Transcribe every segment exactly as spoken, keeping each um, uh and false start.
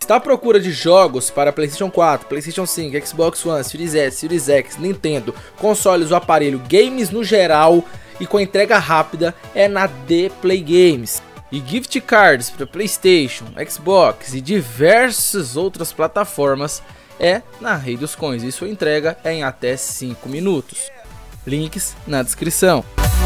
Está à procura de jogos para PlayStation quatro, PlayStation cinco, Xbox One, Series S, Series X, Nintendo, consoles ou aparelho, games no geral e com entrega rápida? É na The Play Games. E gift cards para PlayStation, Xbox e diversas outras plataformas é na Rei dos Coins. E sua entrega é em até cinco minutos. Links na descrição.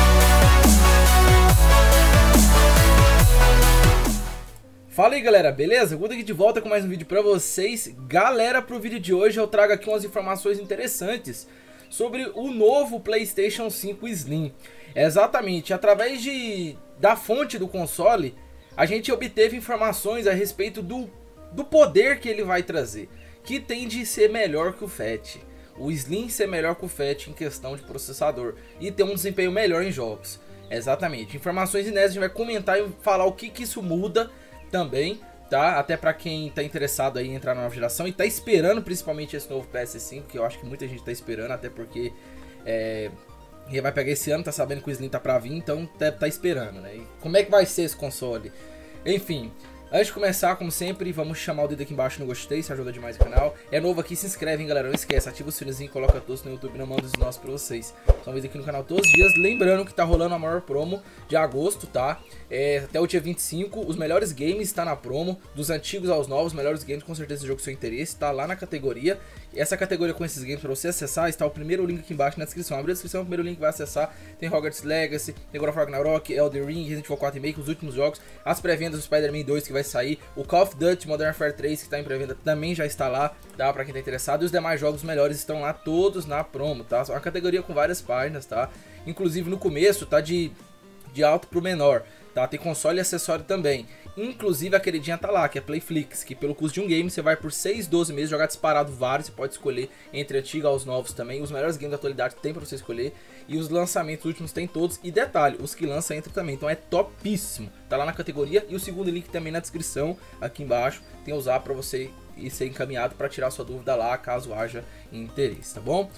Fala aí galera, beleza? Guto aqui de volta com mais um vídeo pra vocês. Galera, pro vídeo de hoje eu trago aqui umas informações interessantes sobre o novo PlayStation cinco Slim. Exatamente, através de, da fonte do console, a gente obteve informações a respeito do, do poder que ele vai trazer, que tende a ser melhor que o Fat. O Slim ser melhor que o Fat em questão de processador e ter um desempenho melhor em jogos. Exatamente, informações inéditas, a gente vai comentar e falar o que, que isso muda também, tá? Até pra quem tá interessado aí em entrar na nova geração e tá esperando principalmente esse novo P S cinco, que eu acho que muita gente tá esperando, até porque é, ele vai pegar esse ano, tá sabendo que o Slim tá pra vir, então tá, tá esperando, né? E como é que vai ser esse console? Enfim, antes de começar, como sempre, vamos chamar o dedo aqui embaixo no gostei, isso ajuda demais o canal. É novo aqui, se inscreve, hein, galera, não esquece, ativa o sininho, coloca todos no YouTube, não manda os nossos pra vocês. São vídeos aqui no canal todos os dias, lembrando que tá rolando a maior promo de agosto, tá? É, até o dia vinte e cinco, os melhores games tá na promo, dos antigos aos novos, melhores games, com certeza esse jogo do seu interesse, tá lá na categoria. E essa categoria com esses games pra você acessar, está o primeiro link aqui embaixo na descrição. Abre a descrição, o primeiro link que vai acessar, tem Hogwarts Legacy, tem God of War Ragnarok, Elden Ring, Resident Evil quatro Remake, os últimos jogos, as pré-vendas do Spider-Man dois que vai sair, o Call of Duty Modern Warfare três que tá em pré-venda também já está lá, tá? Pra quem tá interessado, e os demais jogos melhores estão lá todos na promo, tá? É uma categoria com várias páginas, tá? Inclusive no começo tá de, de alto pro menor, tá? Tem console e acessório também. Inclusive a queridinha tá lá, que é Playflix, que pelo custo de um game você vai por seis, doze meses jogar disparado vários, você pode escolher entre antigos aos novos também. Os melhores games da atualidade tem pra você escolher. E os lançamentos últimos tem todos. E detalhe, os que lançam entram também, então é topíssimo. Tá lá na categoria e o segundo link também na descrição, aqui embaixo. Tem a usar pra você ir ser encaminhado pra tirar sua dúvida lá, caso haja interesse, tá bom?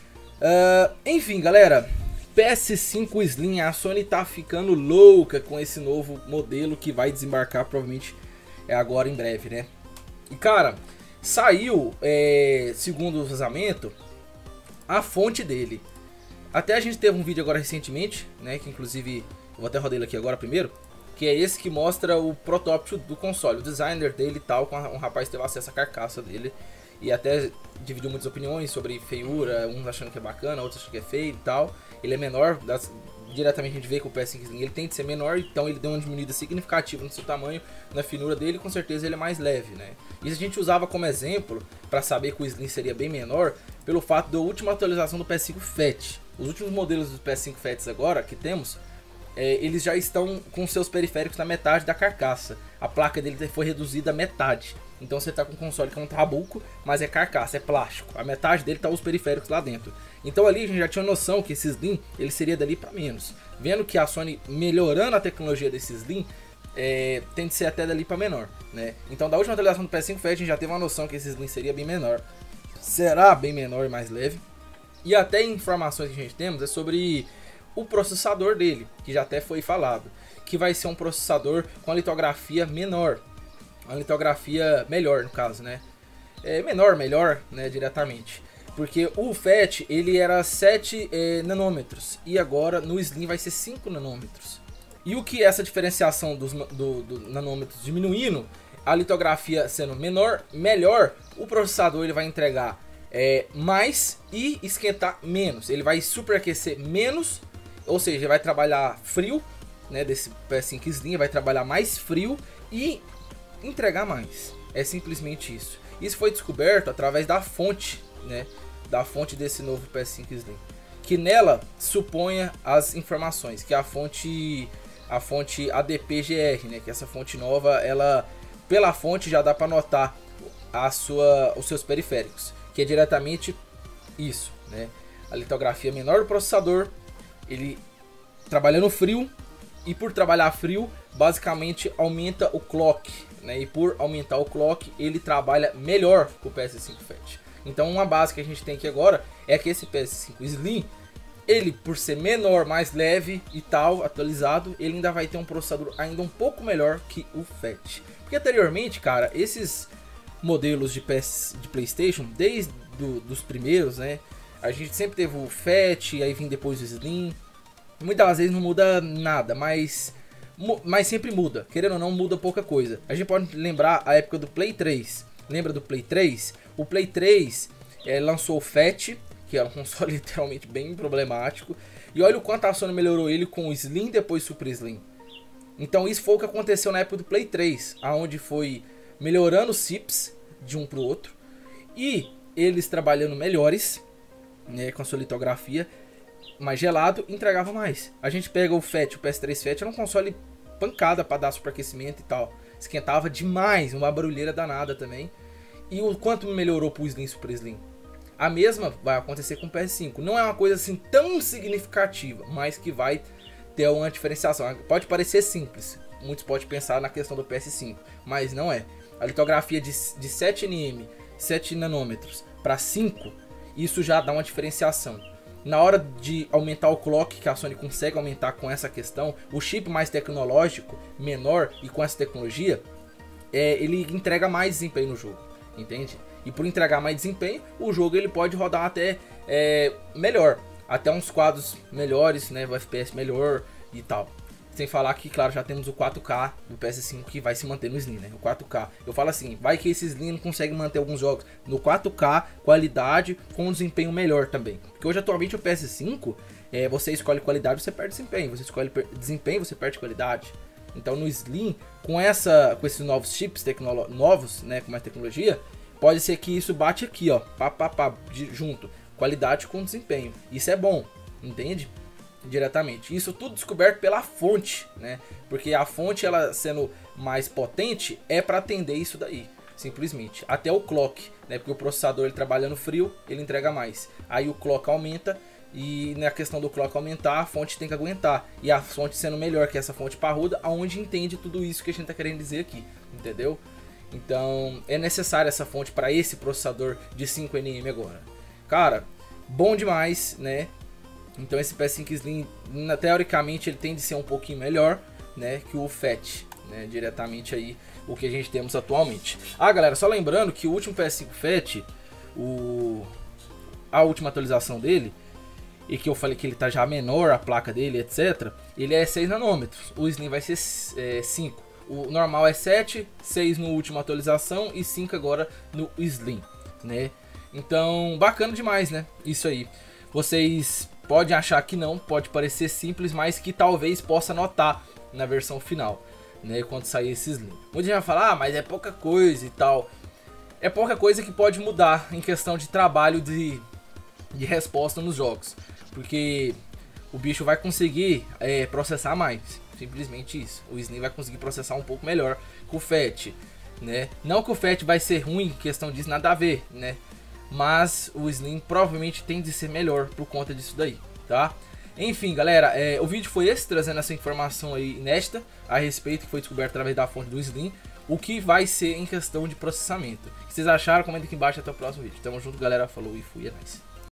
Uh, enfim, galera, P S cinco Slim, a Sony tá ficando louca com esse novo modelo que vai desembarcar provavelmente é agora em breve, né? E cara, saiu, é, segundo o vazamento, a fonte dele. Até a gente teve um vídeo agora recentemente, né? Que inclusive, eu vou até rodar ele aqui agora primeiro. Que é esse que mostra o protótipo do console, o designer dele e tal, com um rapaz teve acesso à carcaça dele. E até dividiu muitas opiniões sobre feiura, uns achando que é bacana, outros achando que é feio e tal. Ele é menor, das, diretamente a gente vê que o P S cinco Slim ele tem de ser menor, então ele deu uma diminuída significativa no seu tamanho, na finura dele, com certeza ele é mais leve, né? Isso a gente usava como exemplo para saber que o Slim seria bem menor, pelo fato da última atualização do P S cinco Fat. Os últimos modelos do P S cinco Fats agora que temos, é, eles já estão com seus periféricos na metade da carcaça. A placa dele foi reduzida a metade. Então você tá com um console que é um trabuco, mas é carcaça, é plástico. A metade dele tá os periféricos lá dentro. Então ali a gente já tinha noção que esse Slim, ele seria dali para menos. Vendo que a Sony melhorando a tecnologia desse Slim, é, tem de ser até dali para menor, né? Então da última atualização do P S cinco Fat a gente já teve uma noção que esse Slim seria bem menor. Será bem menor e mais leve. E até informações que a gente temos é sobre o processador dele, que já até foi falado. Que vai ser um processador com a litografia menor. Uma litografia melhor, no caso, né? É menor, melhor, né? Diretamente. Porque o Fat, ele era sete é, nanômetros. E agora, no Slim, vai ser cinco nanômetros. E o que é essa diferenciação dos do, do nanômetros diminuindo, a litografia sendo menor, melhor, o processador ele vai entregar é, mais e esquentar menos. Ele vai superaquecer menos, ou seja, ele vai trabalhar frio, né? Desse P S cinco Slim, vai trabalhar mais frio e entregar mais. É simplesmente isso. Isso foi descoberto através da fonte, né, da fonte desse novo P S cinco Slim, que nela suponha as informações, que é a fonte a fonte A D P G R, né, que essa fonte nova, ela pela fonte já dá para notar a sua os seus periféricos, que é diretamente isso, né? A litografia menor do processador, ele trabalhando frio, e por trabalhar frio, basicamente aumenta o clock, né? E por aumentar o clock, ele trabalha melhor que o P S cinco Fat. Então uma base que a gente tem aqui agora é que esse P S cinco Slim, ele por ser menor, mais leve e tal, atualizado, ele ainda vai ter um processador ainda um pouco melhor que o Fat. Porque anteriormente, cara, esses modelos de, P S, de PlayStation, desde do, dos primeiros, né? A gente sempre teve o Fat, aí vem depois o Slim. Muitas vezes não muda nada, mas, mas sempre muda. Querendo ou não, muda pouca coisa. A gente pode lembrar a época do Play três. Lembra do Play três? O Play três é, lançou o Fat, que era um console literalmente bem problemático. E olha o quanto a Sony melhorou ele com o Slim e depois o Super Slim. Então isso foi o que aconteceu na época do Play três, aonde foi melhorando os chips de um para o outro. E eles trabalhando melhores, né, com a sua litografia, mais gelado, entregava mais. A gente pega o Fat, o P S três Fat, era um console pancada para dar superaquecimento e tal. Esquentava demais, uma barulheira danada também. E o quanto melhorou pro Slim e Super Slim. A mesma vai acontecer com o P S cinco. Não é uma coisa assim tão significativa, mas que vai ter uma diferenciação. Pode parecer simples, muitos podem pensar na questão do P S cinco, mas não é. A litografia de, de sete nanometros, sete nanômetros para cinco, isso já dá uma diferenciação. Na hora de aumentar o clock, que a Sony consegue aumentar com essa questão, o chip mais tecnológico, menor e com essa tecnologia, é, ele entrega mais desempenho no jogo, entende? E por entregar mais desempenho, o jogo ele pode rodar até é, melhor, até uns quadros melhores, né, o F P S melhor e tal. Sem falar que, claro, já temos o quatro K do P S cinco que vai se manter no Slim, né? O quatro K. Eu falo assim, vai que esse Slim não consegue manter alguns jogos no quatro K, qualidade, com um desempenho melhor também. Porque hoje, atualmente, o P S cinco, é, você escolhe qualidade, você perde desempenho. Você escolhe desempenho, você perde qualidade. Então, no Slim, com, essa, com esses novos chips novos, né, com mais tecnologia, pode ser que isso bate aqui, ó, pá, pá, pá, de, junto. Qualidade com desempenho. Isso é bom, entende? Diretamente. Isso tudo descoberto pela fonte, né? Porque a fonte, ela sendo mais potente, é para atender isso daí, simplesmente. Até o clock, né? Porque o processador, ele trabalhando frio, ele entrega mais. Aí o clock aumenta e na questão do clock aumentar, a fonte tem que aguentar. E a fonte sendo melhor que essa fonte parruda, aonde entende tudo isso que a gente tá querendo dizer aqui, entendeu? Então, é necessária essa fonte para esse processador de cinco nanometros agora. Cara, bom demais, né? Então esse P S cinco Slim, teoricamente, ele tende a ser um pouquinho melhor, né, que o Fat, né, diretamente aí o que a gente temos atualmente. Ah, galera, só lembrando que o último P S cinco Fat, o... a última atualização dele, e que eu falei que ele tá já menor, a placa dele, etcétera, ele é seis nanômetros, o Slim vai ser é, cinco. O normal é sete, seis no última atualização e cinco agora no Slim, né? Então, bacana demais, né? Isso aí. Vocês podem achar que não, pode parecer simples, mas que talvez possa notar na versão final, né, quando sair esse Slim. Muita gente vai falar, ah, mas é pouca coisa e tal. É pouca coisa que pode mudar em questão de trabalho de, de resposta nos jogos, porque o bicho vai conseguir é, processar mais, simplesmente isso. O Slim vai conseguir processar um pouco melhor que o Fat, né? Não que o Fat vai ser ruim, questão disso, nada a ver, né? Mas o Slim provavelmente tende a ser melhor por conta disso daí, tá? Enfim, galera, é, o vídeo foi esse, trazendo essa informação aí inédita a respeito, que foi descoberto através da fonte do Slim, o que vai ser em questão de processamento. O que vocês acharam? Comenta aqui embaixo, até o próximo vídeo. Tamo junto, galera, falou e fui, é nóis.